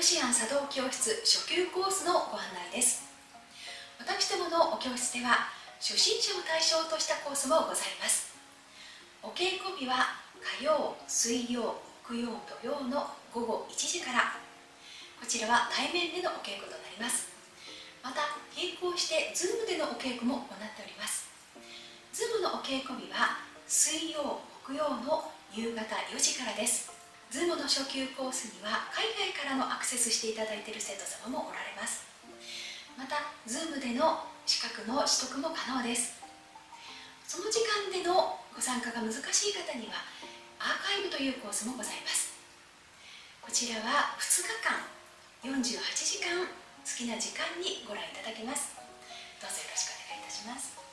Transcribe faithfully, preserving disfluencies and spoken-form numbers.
シアン茶道教室初級コースのご案内です。私どものお教室では初心者を対象としたコースもございます。お稽古日は火曜、水曜、木曜、土曜のごごいちじから、こちらは対面でのお稽古となります。また並行して Zoom でのお稽古も行っております。 Zoom のお稽古日は水曜、木曜の夕方よじからです。 Zoom の初級コースには海外からのアクセスしていただいている生徒様もおられます。また Zoom での資格の取得も可能です。その時間でのご参加が難しい方にはアーカイブというコースもございます。こちらはふつかかんよんじゅうはちじかん好きな時間にご覧いただけます。どうぞよろしくお願いいたします。